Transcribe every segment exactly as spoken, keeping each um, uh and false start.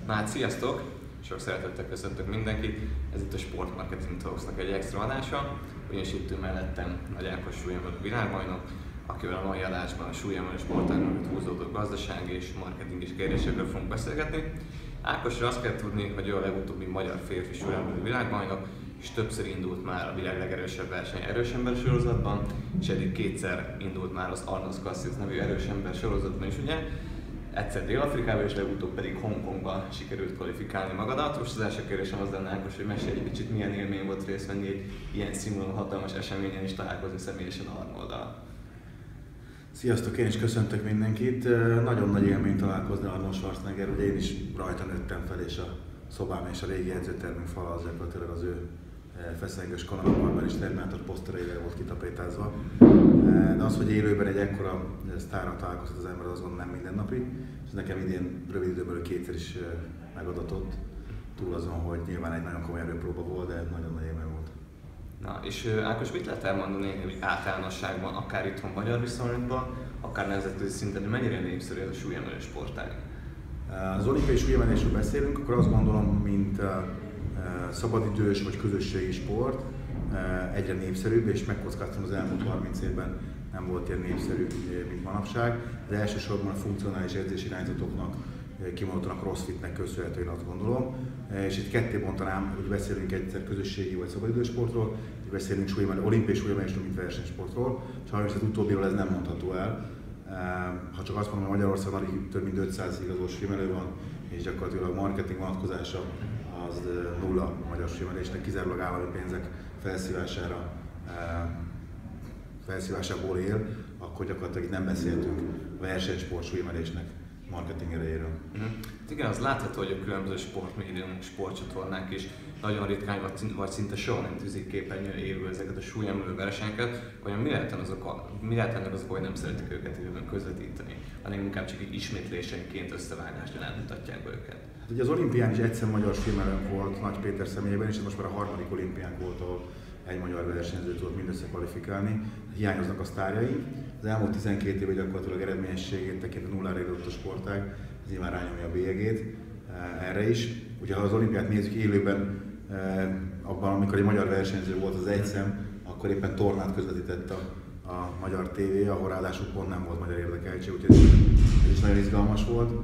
Na hát sziasztok! Sok szeretettel köszöntök mindenkit. Ez itt a Sportmarketing Talksnak egy extra adása, ugyanis itt ül mellettem Nagy Ákos súlyemelő világbajnok, akivel a mai adásban a súlyemelő sportágnak húzódó gazdasági és marketinges kérdésekről fogunk beszélgetni. Ákosra azt kell tudni, hogy ő a legutóbbi magyar férfi súlyemelő világbajnok, és többször indult már a világ legerősebb verseny erősember sorozatban, és eddig kétszer indult már az Arnold Classics nevű erősember sorozatban is, ugye? Egyszer Dél-Afrikában és legutóbb pedig Hongkongban sikerült kvalifikálni magadat. Most az első kérdésem az lenne, Ákos, hogy mesélj egy kicsit, milyen élmény volt részt venni egy ilyen színvonalú hatalmas eseményen és találkozni személyesen Arnolddal. Sziasztok, én is köszöntök mindenkit. Nagyon nagy élmény találkozni Arnold Schwarzenegger, ugye én is rajta nőttem fel, és a szobám és a régi edzőtermünk fala az gyakorlatilag az ő feszengős kanalaparban és Terminátor posztereivel volt kitapétázva. De az, hogy élőben egy ekkora sztárral találkozott az ember, az gondolom nem mindennapi, és nekem idén rövid időből kétszer is megadatott, túl azon, hogy nyilván egy nagyon komoly erőpróba volt, de nagyon nagy élmény volt. Na, és Ákos, mit lehet elmondani, hogy általánosságban, akár itthon magyar viszonylatban, akár nemzetközi szinten, hogy mennyire népszerű ez a súlyemelő sportág? Az olimpiai súlyemelésről beszélünk, akkor azt gondolom, mint szabadidős vagy közösségi sport egyre népszerűbb, és megkockáztam az elmúlt harminc évben nem volt ilyen népszerű, mint manapság, de elsősorban a funkcionális edzésirányzatoknak, kimondottan a crossfitnek köszönhető, én azt gondolom. És itt ketté bontanám, hogy beszélünk egyszer közösségi vagy szabadidős sportról, beszélünk súlyemelő, olimpiai súlyemelésről, mint versenysportról. Sajnos az utóbbiról ez nem mondható el. Ha csak azt mondom, hogy Magyarországon alig több mint ötszáz igazoló súlyemelő van, és gyakorlatilag a marketing vonatkozása az nulla a magyar súlyemelésnek, kizárólag állami pénzek felszívására, felszívásából él, akkor gyakorlatilag itt nem beszéltünk a versenysport súlyemelésnek marketing erejéről. Uh-huh. Igen, az látható, hogy a különböző sportmédiumok, sportcsatornák is nagyon ritkán vagy szinte soha nem tűzik képernyőre élő ezeket a súlyemelő versenyeket. Vajon mi lehet azok a, mi lehet ennek azok, hogy nem szeretik őket élőben közvetíteni, hanem inkább csak így ismétlésenként összevágásra nem mutatják be őket? Hát ugye az olimpián is egyszer magyar súlyemelőnk volt Nagy Péter személyében, és most már a harmadik olimpiánk volt, ahol egy magyar versenyző tudott mindössze kvalifikálni. Hiányoznak a sztárjai. Az elmúlt tizenkét év gyakorlatilag eredményességét tekintve nullára érült a sportág, ez nyilván rányomja a bélyegét erre is. Ugye ha az olimpiát nézzük élőben, abban, amikor egy magyar versenyző volt az egyszem, akkor éppen tornát közvetített a, a magyar tévé, ahol ráadásul pont nem volt magyar érdekeltség, úgyhogy ez is nagyon izgalmas volt.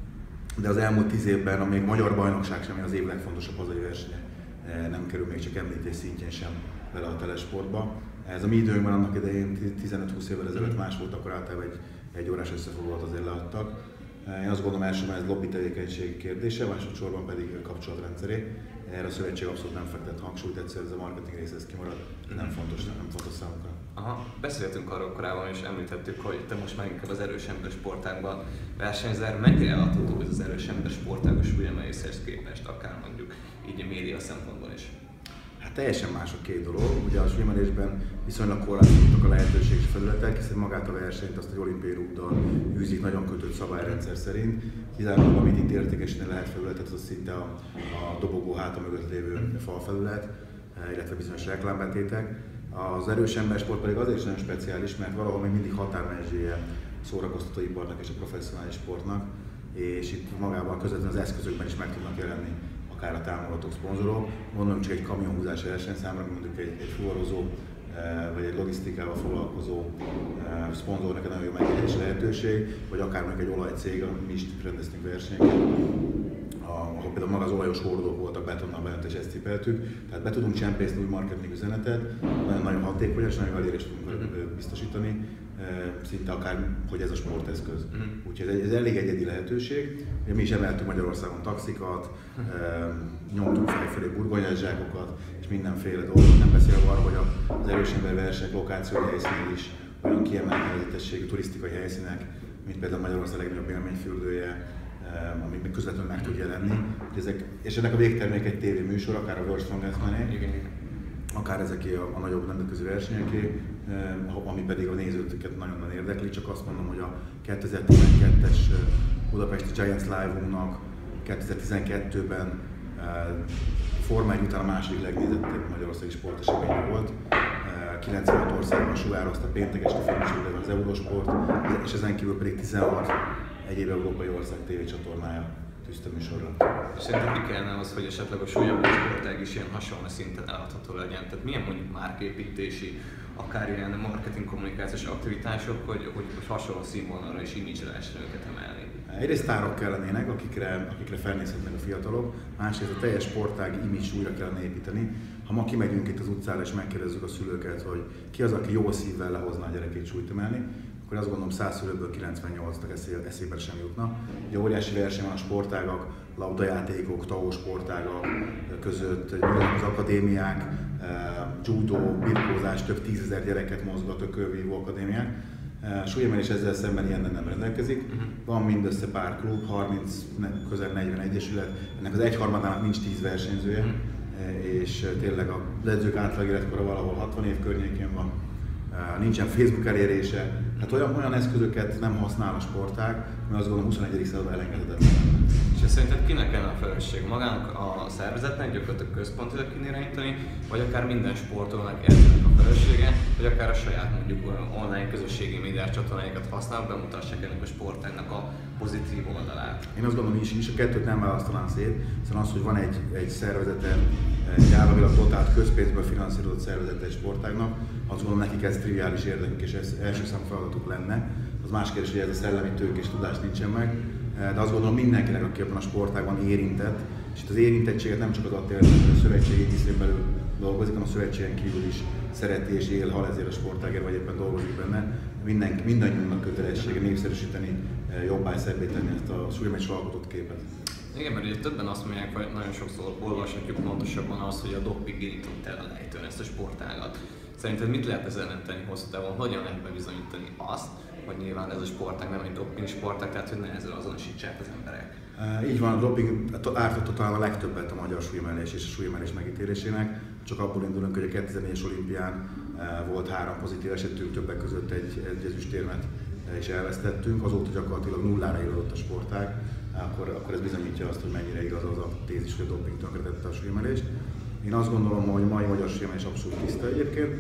De az elmúlt tíz évben a még magyar bajnokság sem az év legfontosabb hazai versenye nem kerül még csak említés szintjén sem bele a telesportba. Ez a mi időnkben annak idején tizenöt-húsz évvel ezelőtt más volt, akkor általában egy, egy órás összefoglalót azért leadtak. Én azt gondolom, elsősorban ez lobby tevékenység kérdése, másodszorban pedig kapcsolatrendszeré. Erre a szövetség abszolút nem fektet hangsúlyt, egyszerűen ez a marketing része ez kimarad, nem fontos, nem fontos számukra. Aha, beszéltünk arról korábban és említettük, hogy te most már inkább az erősember sportágban versenyzel. Mennyire eladható ez az erősember sportág a súlyemeléshez képest, akár mondjuk így a média szempontból is? Hát teljesen más a két dolog. Ugye a súlyemelésben viszonylag korlátozottak a lehetőség és felületek, hiszen magát a versenyt azt egy olimpiai rúddal űzik nagyon kötött szabályrendszer szerint. Kizárólag amit itt értékesíteni lehet felületet, az szinte a, a dobogó háta mögött lévő falfelület, illetve bizonyos reklámbetétek. Az erős embersport pedig azért is nagyon speciális, mert valahol még mindig határmezője szórakoztatóiparnak és a professzionális sportnak, és itt magában közvetlenül az eszközökben is meg tudnak jelenni akár a támogatók, szponzorok. Gondolom csak egy kamionhúzási versenyszámra, mondjuk egy, egy fuvarozó vagy egy logisztikával foglalkozó szponzornak egy nagyon jó megjelenési lehetőség, vagy akár mondjuk egy olajcég, mi is rendeztünk versenyeket, ahol például maga az olajos hordók voltak betonnal bent, és ezt cipeltük. Tehát be tudunk csempészni új marketing üzenetet, nagyon hatékonyan és nagyon elérést tudunk biztosítani, szinte akár, hogy ez a sporteszköz. Uh-huh. Úgyhogy ez, ez elég egyedi lehetőség. Mi is emeltünk Magyarországon taxikat, nyomtunk felfelé burgonyázsákokat, és mindenféle dolgot. Nem beszélve arról, hogy az erősember versenyek lokációi helyszínek is olyan kiemelt nevezetességű turisztikai helyszínek, mint például Magyarország legnagyobb élményfürdője, amit még közvetlenül meg tud jelenni. Ezek, és ennek a végtermék egy tévéműsor, akár a World Strongest Man-é, akár ezeké a, a nagyobb nemzetközi versenyeké, ami pedig a nézőket nagyon-nagyon érdekli. Csak azt mondom, hogy a kétezer-tizenkettes Budapesti Giants Live-unknak kétezer-tizenkettőben Forma egy után a második legnézettebb magyarországi sportesemény volt. kilencvenhat országban sugározta péntek este filmsúlyban az Eurosport, és ezen kívül pedig tizenhat egyéb európai ország tévécsatornája tűzte műsorra. És szerintem mi kellene az, hogy esetleg a súlyos sportág is ilyen hasonló szinten eladható legyen? Tehát milyen mondjuk márképítési, akár ilyen marketing kommunikációs aktivitások, hogy, hogy, hogy hasonló színvonalra és image-re lehessen őket emelni? Egyrészt sztárok kellenének, akikre, akikre felnézhetnek a fiatalok, másrészt a teljes sportági image újra kellene építeni. Ha ma kimegyünk itt az utcára és megkérdezzük a szülőket, hogy ki az, aki jó szívvel lehozná a gyerekét súlyt emelni, akkor azt gondolom száz szülőből kilencvennyolcnak eszébe sem jutna. Ugye óriási verseny van a sportágak, labdajátékok, tao sportágak között, az akadémiák, judo, birkózás, több tízezer gyereket mozgat, ökölvívó akadémiák. Súlyemelés ezzel szemben ilyen nem rendelkezik. Van mindössze pár klub, harminc, közel negyven egyesület, ennek az egyharmadának nincs tíz versenyzője, és tényleg az edzők átlag életkora valahol hatvan év környékén van. Nincsen Facebook elérése, hát olyan, olyan eszközöket nem használ a sportág, mert azt gondolom huszonegyedik században elengedhetetlen. És szerinted kinek kellene a felelősség? Magának a szervezetnek gyakorlatilag központilag kéne irányítani, vagy akár minden sportolónak edzőnek a felelőssége, vagy akár a saját mondjuk online közösségi médiás csatornáikat használva bemutassák ennek a sportágnak a pozitív oldalát? Én azt gondolom, is, is a kettőt nem választanám szét, hiszen az, hogy van egy, egy szervezeten, egy államilag dotált közpénzből finanszírozott szervezete egy sportágnak, azt gondolom, nekik ez triviális érdekük és ez első számú feladatuk lenne. Az más kérdés, hogy ez a szellemi tőke és tudás nincsen meg, de azt gondolom mindenkinek, aki ebben a sportágban érintett, és itt az érintettséget nem csak az attól értem, hogy a szövetség egészén belül dolgozik, hanem a szövetségen kívül is szereti és él, hal ezért a sportágért, vagy éppen dolgozik benne. Minden, mindannyiunknak kötelessége népszerűsíteni, jobbá, szebbé tenni ezt a súlyemelés alkotott képet. Igen, mert ugye többen azt mondják, hogy nagyon sokszor olvashatjuk pontosabban azt, hogy a doping indított el lejtőn ezt a sportágat. Szerinted mit lehet ezzel nem tenni hosszú távon? Hogyan lehet bebizonyítani azt, hogy nyilván ez a sportág nem egy doping sportág, tehát hogy ne ezzel azonosítsák az emberek? E, így van, a doping ártotta talán a legtöbbet a magyar súlyemelés és a súlyemelés megítélésének. Csak abból indulunk, hogy a kétezer-négyes olimpián e, volt három pozitív esetünk, többek között egy, egy ezüstérmet is elvesztettünk, azóta gyakorlatilag nullára írodott a sportág, akkor, akkor ez bizonyítja azt, hogy mennyire igaz az a tézis, hogy a doping tönkretette a súlyemelést. Én azt gondolom, hogy mai magyar súlyemelés abszolút tiszta egyébként,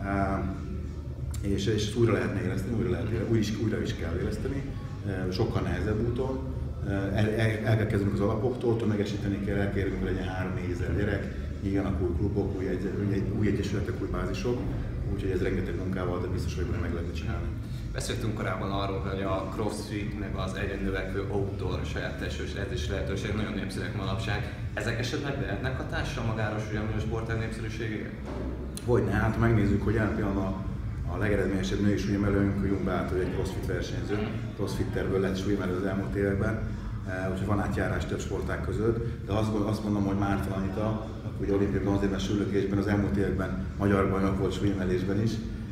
és, és újra lehetne éleszteni, újra, lehet, újra, is, újra is kell éleszteni, sokkal nehezebb úton. El, el, el kell kezdenünk az alapoktól, tömegesíteni kell, elkérünk, hogy legyen három-négyezer gyerek, nyíljanak új klubok, új, egy, új, új egyesületek, új bázisok, úgyhogy ez rengeteg munkával, de biztos, hogy meg lehetne csinálni. Beszéltünk korábban arról, hogy a crossfit meg az egyre növekvő outdoor saját testős edzési lehetőség nagyon népszerűek manapság. Ezek esetleg lehetnek hatással magára a súlyos sportág népszerűségére? Hogyne, hát ha megnézzük, hogy jelen pillanatban a legeredményesebb női súlyemelőnk, Jung Bátor, egy crossfit versenyző, crossfitterből lett súlyemelő az elmúlt években, úgyhogy van átjárás több sportág között, de azt, azt mondom, hogy Márton Anita, aki ugye olimpiai bronzérmes súlylökésben az elmúlt években magyar bajnok volt súlyemelésben is.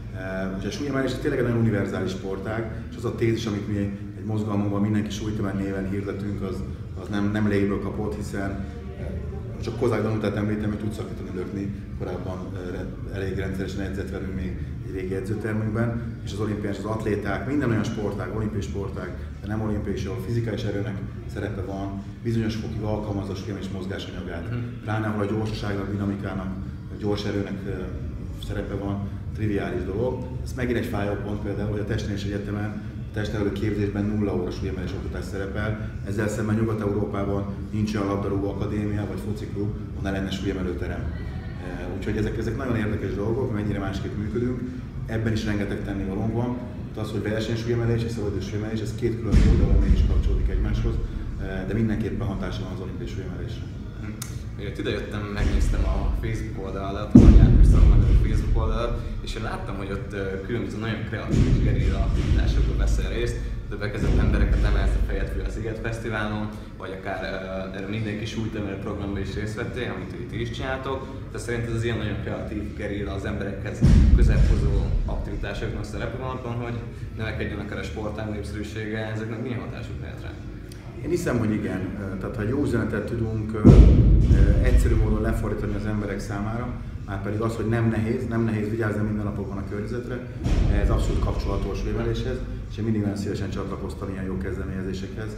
Uh, a súlyemelés tényleg egy nagyon univerzális sportág, és az a tézis, amit mi egy mozgalmunkban mindenki súlytemel néven hirdetünk, az, az nem, nem légből kapott, hiszen uh, csak Kozák Danutát említem, hogy tud szakítani lökni, korábban uh, elég rendszeresen edzett velünk még egy régi edzőtermünkben, és az olimpián az atléták, minden olyan sportág, olimpiai sportág, de nem olimpiai is, ahol fizikai erőnek szerepe van, bizonyos fokig alkalmazza a súlyemelés mozgásanyagát, pláne ahol a gyorsaságnak, a dinamikának, a gyors erőnek uh, szerepe van, triviális dolog. Ez megint egy fájó pont például, hogy a Testnevelés Egyetemen a testnevelő képzésben nulla óra súlyemelés oktatás szerepel. Ezzel szemben Nyugat-Európában nincs olyan labdarúgó akadémia vagy fociklub, onnan lenne súlyemelőterem. Úgyhogy ezek, ezek nagyon érdekes dolgok, mennyire másképp működünk. Ebben is rengeteg tennivalónk van. Az, hogy versenysúlyemelés és szabadidős súlyemelés, ez két külön oldalon mégis kapcsolódik egymáshoz, de mindenképpen hatása van az olimpiai súlyemelésre. Miért idejöttem, megnéztem a Facebook oldalat, a Nagy Ákos Szakmai Facebook oldalat, és én láttam, hogy ott különböző nagyon kreatív és gerilla aktivitásokban veszel részt, többek között embereket emelsz a fejed föl a Sziget Fesztiválon, vagy akár uh, erre mindenki súlytemelő programban is részt vettél, amit ti is csináltok. De szerinted az ilyen nagyon kreatív gerilla az emberekhez közelhozó aktivitásoknak szerepe van abban, hogy növekedjen akár a sportág népszerűsége, ezeknek milyen hatásuk lehet rá? Én hiszem, hogy igen. Tehát ha jó üzenetet tudunk egyszerű módon lefordítani az emberek számára, már pedig az, hogy nem nehéz, nem nehéz vigyázni minden napokban a környezetre, ez abszolút kapcsolható a súlyemeléshez, és én mindig nagyon szívesen csatlakoztam ilyen jó kezdeményezésekhez,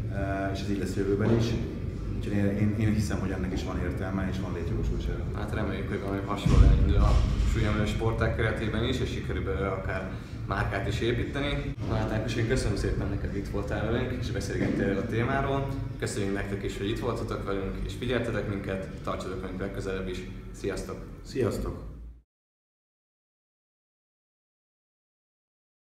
és ez így lesz jövőben is. Úgyhogy én, én, én hiszem, hogy ennek is van értelme, és van létjogosultsága. Hát reméljük, hogy valami hasonló elindul a súlyemelő sportág keretében is, és sikerül akár márkát is építeni. Na hát Ákos, én köszönöm szépen neked, hogy itt voltál velünk, és beszélgettél a témáról. Köszönjük nektek is, hogy itt voltatok velünk, és figyeltetek minket, tartsatok velünk legközelebb is. Sziasztok! Sziasztok!